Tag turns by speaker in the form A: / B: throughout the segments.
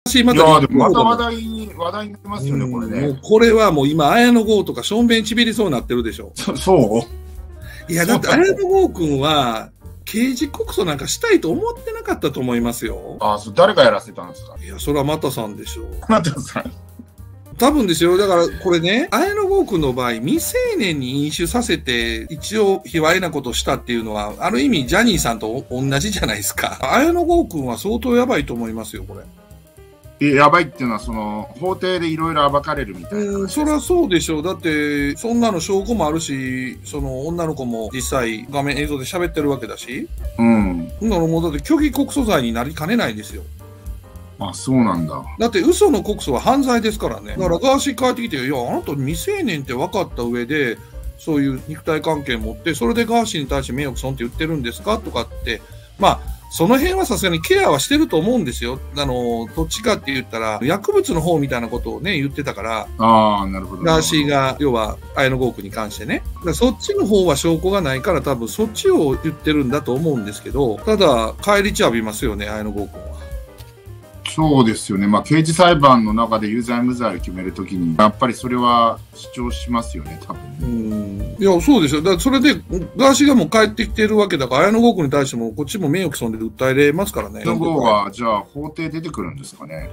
A: また
B: いやーでもまた話題になってますよね、これね。
A: これはもう今、綾野剛とか、しょんべんちびりそうになってるでしょ。
B: そう
A: いや、だって綾野剛君は、刑事告訴なんかしたいと思ってなかったと思いますよ。
B: ああ、誰がやらせたんですか？
A: いや、それは又さんでしょう。
B: 又さん。
A: 多分ですよ。だからこれね、綾野剛君の場合、未成年に飲酒させて、一応卑猥なことしたっていうのは、ある意味ジャニーさんと同じじゃないですか。綾野剛君は相当やばいと思いますよ、これ。
B: やばいっていうのは、法廷でいろいろ暴かれるみたいな。
A: そりゃそうでしょう。だって、そんなの証拠もあるし、その女の子も実際画面映像で喋ってるわけだし。
B: うん。
A: そんなのもうだって虚偽告訴罪になりかねないですよ。
B: あ、そうなんだ。
A: だって嘘の告訴は犯罪ですからね。だからガーシー帰ってきて、いや、あなた未成年って分かった上で、そういう肉体関係持って、それでガーシーに対して名誉毀損って言ってるんですかとかって、まあ、その辺はさすがにケアはしてると思うんですよ。どっちかって言ったら、薬物の方みたいなことをね、言ってたから。
B: ああ、なるほど。
A: ガーシーが、要は、綾野剛君に関してね。だからそっちの方は証拠がないから多分そっちを言ってるんだと思うんですけど、ただ、返り血浴びますよね、綾野剛君は。
B: そうですよね。まあ、刑事裁判の中で有罪無罪を決めるときに、やっぱりそれは主張しますよね、多分。
A: いや、そうですよ。だからそれで、ガーシーがもう帰ってきてるわけだから、綾野剛君に対しても、こっちも名誉毀損で訴えれますからね。
B: 綾野剛は、じゃあ、法廷出てくるんですかね。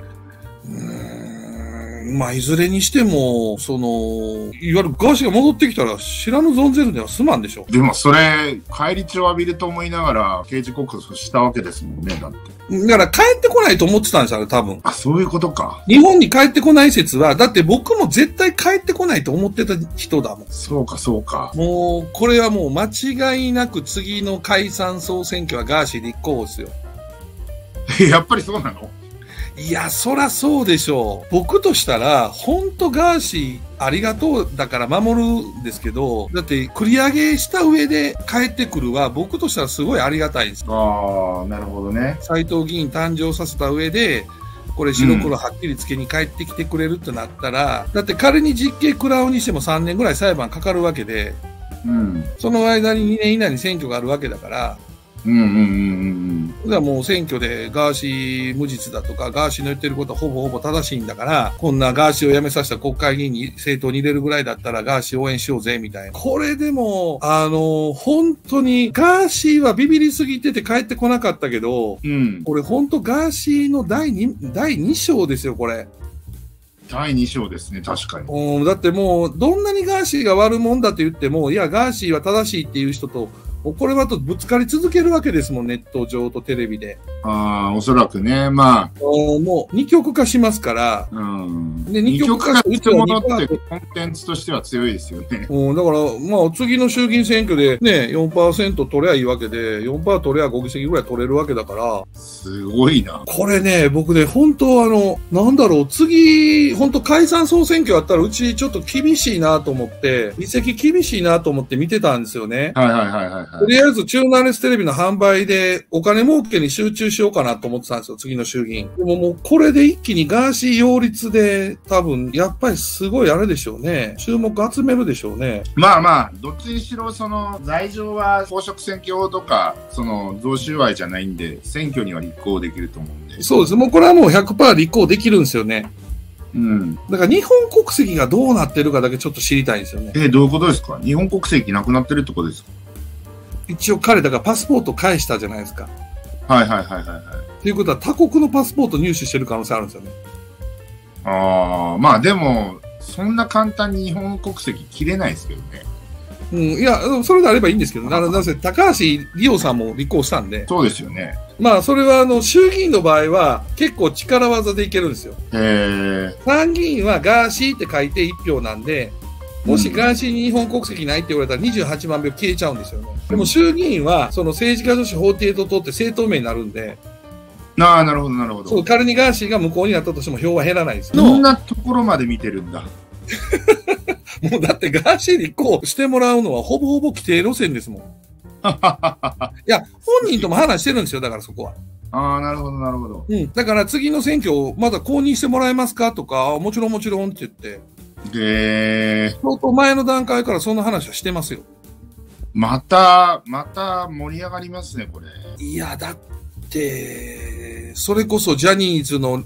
A: まあ、いずれにしても、いわゆるガーシーが戻ってきたら、知らぬ存ぜぬでは済まんでしょ。
B: でも、それ、返り血を浴びると思いながら、刑事告訴したわけですもんね、だって。
A: だから帰ってこないと思ってたんですよ、多分。
B: あ、そういうことか。
A: 日本に帰ってこない説は、だって僕も絶対帰ってこないと思ってた人だもん。
B: そうか、そうか。
A: もう、これはもう間違いなく次の解散総選挙はガーシー立候補ですよ。
B: やっぱりそうなの？
A: いや、そらそうでしょう。僕としたら、ほんとガーシーありがとうだから守るんですけど、だって繰り上げした上で帰ってくるは僕としたらすごいありがたいです。
B: ああ、なるほどね。
A: 斉藤議員誕生させた上で、これ白黒はっきりつけに帰ってきてくれるってなったら、だって仮に実刑食らうにしても3年ぐらい裁判かかるわけで、その間に2年以内に選挙があるわけだから、だからもう選挙でガーシー無実だとか、ガーシーの言ってることはほぼほぼ正しいんだから、こんなガーシーを辞めさせた国会議員に政党に入れるぐらいだったらガーシー応援しようぜ、みたいな。これでも、本当にガーシーはビビりすぎてて帰ってこなかったけど、これ本当ガーシーの第2章ですよ、これ。
B: 第2章ですね、確かに。
A: だってもう、どんなにガーシーが悪者だと言っても、いや、ガーシーは正しいっていう人と、これはとぶつかり続けるわけですもん、ネット上とテレビで。
B: ああ、おそらくね、まあ。
A: もう二極化しますから。
B: で、二極化してもらってコンテンツとしては強いですよね。だ
A: から、まあ、次の衆議院選挙でね、4% 取ればいいわけで、4% 取れば5議席ぐらい取れるわけだから。
B: すごいな。
A: これね、僕ね、本当なんだろう、次、本当解散総選挙やったらうちちょっと厳しいなと思って、議席厳しいなと思って見てたんですよね。とりあえず、中南レステレビの販売でお金儲けに集中しようかなと思ってたんですよ、次の衆議院。でももう、これで一気にガーシー擁立で、多分、やっぱりすごいあれでしょうね。注目集めるでしょうね。
B: まあまあ、どっちにしろ、罪状は公職選挙法とか、贈収賄じゃないんで、選挙には立候補できると思うんで。
A: そうです。もうこれはもう 100% 立候補できるんですよね。だから日本国籍がどうなってるかだけちょっと知りたいんですよね。
B: どういうことですか？日本国籍なくなってるってことですか？
A: 一応彼だからパスポート返したじゃないですか。っていうことは他国のパスポート入手してる可能性あるんですよね。
B: まあでも、そんな簡単に日本国籍切れないですけどね。
A: いや、それであればいいんですけど、なぜ高橋理央さんも立候補したんで。
B: そうですよね。
A: まあ、それは衆議院の場合は結構力技でいけるんですよ。参議院はガーシーって書いて1票なんで、もしガーシーに日本国籍ないって言われたら28万票消えちゃうんですよね。でも衆議院は、政治家として法廷と通って政党名になるんで。
B: なるほど、なるほど。
A: そう、仮にガーシーが無効になったとしても票は減らないです。
B: そんなところまで見てるんだ。
A: もうだってガーシー立候補してもらうのはほぼほぼ規定路線ですもん。いや、本人とも話してるんですよ、だからそこは。
B: なるほど、なるほど。
A: だから次の選挙をまだ公認してもらえますかとか、もちろんもちろんって言って。相当前の段階からそんな話はしてますよ。
B: また盛り上がりますね、これ。
A: いや、だって、それこそジャニーズの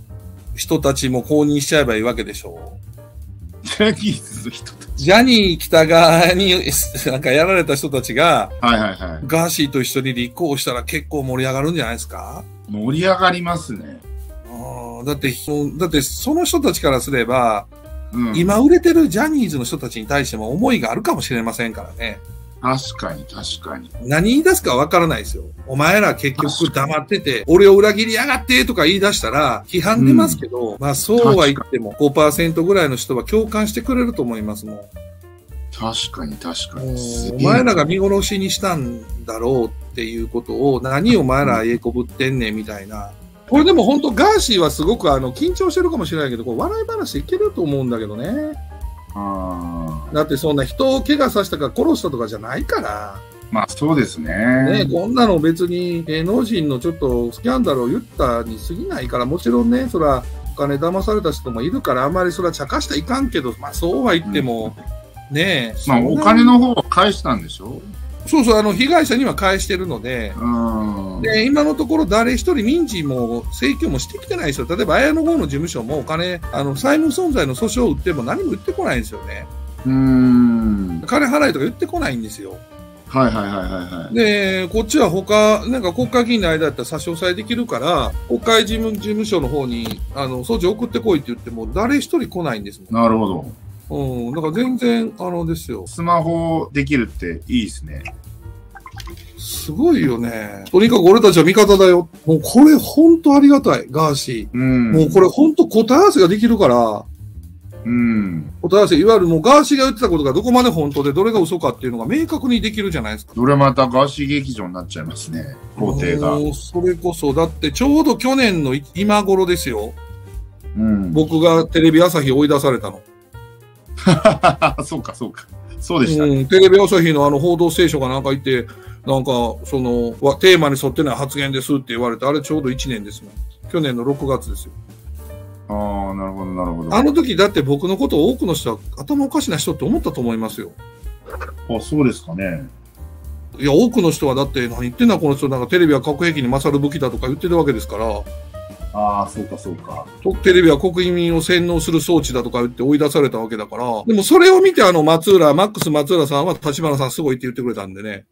A: 人たちも公認しちゃえばいいわけでしょ。
B: ジャニーズの人たち。
A: ジャニー喜多川になんかやられた人たちが、
B: はいはいはい。
A: ガーシーと一緒に立候補したら結構盛り上がるんじゃないですか？
B: 盛り上がりますね。
A: だってその人たちからすれば、
B: うん、
A: 今売れてるジャニーズの人たちに対しても思いがあるかもしれませんからね。
B: 確かに確かに。
A: 何言い出すかわからないですよ。お前ら結局黙ってて、俺を裏切りやがってとか言い出したら批判出ますけど、まあそうは言っても 5% ぐらいの人は共感してくれると思いますもん。
B: 確かに確かに。
A: お前らが見殺しにしたんだろうっていうことを、何お前らええこぶってんねんみたいな。これでも本当ガーシーはすごく緊張してるかもしれないけど、これ笑い話いけると思うんだけどね。だってそんな人を怪我させたか殺したとかじゃないから。
B: まあそうですね。
A: ね、こんなの別に芸能人のちょっとスキャンダルを言ったに過ぎないから、もちろんね、そらお金騙された人もいるから、あんまりそれは茶化したらいかんけど、まあそうは言っても、ね
B: まあお金の方は返したんでしょ？
A: そうそう、被害者には返してるので、で、今のところ誰一人民事も請求もしてきてないですよ。例えば、綾野剛の事務所もお金、債務存在の訴訟を打っても何も言ってこないんですよね。金払いとか言ってこないんですよ。
B: はいはいはいはい。
A: で、こっちはなんか国会議員の間だったら差し押さえできるから、国会事務所の方に、訴状送ってこいって言っても、誰一人来ないんですもん。
B: なるほど。
A: だから全然、ですよ。
B: スマホできるっていいですね。
A: すごいよね。とにかく俺たちは味方だよ。もうこれほんとありがたい、ガーシー。もうこれほんと答え合わせができるから、答え合わせ、いわゆるもうガーシーが言ってたことがどこまで本当でどれが嘘かっていうのが明確にできるじゃないですか。
B: それまたガーシー劇場になっちゃいますね、法廷が。
A: それこそ、だってちょうど去年の今頃ですよ。僕がテレビ朝日追い出されたの。
B: そうか、そうか。そうでしたね。
A: テレビ朝日の報道ステーションがなんか言って、なんか、テーマに沿ってない発言ですって言われて、あれちょうど1年ですもん。去年の6月ですよ。
B: ああ、なるほど、なるほど。
A: あの時だって僕のことを多くの人は頭おかしな人って思ったと思いますよ。
B: あ、そうですかね。
A: いや、多くの人はだって何言ってんだこの人、なんかテレビは核兵器に勝る武器だとか言ってるわけですから。
B: ああ、そうか、そうか。
A: テレビは国民を洗脳する装置だとか言って追い出されたわけだから。でもそれを見てマックス松浦さんは立花さんすごいって言ってくれたんでね。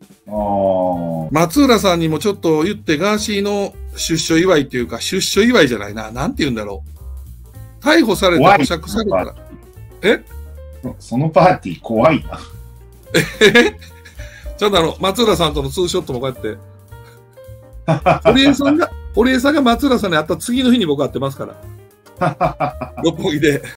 A: 松浦さんにもちょっと言ってガーシーの出所祝いっていうか、出所祝いじゃないな。なんて言うんだろう。逮捕されて保釈されたら。
B: そのパーティー怖いな。
A: ちょっと松浦さんとのツーショットもこうやって。堀江さんが松浦さんに会った次の日に僕会ってますから。六本木で。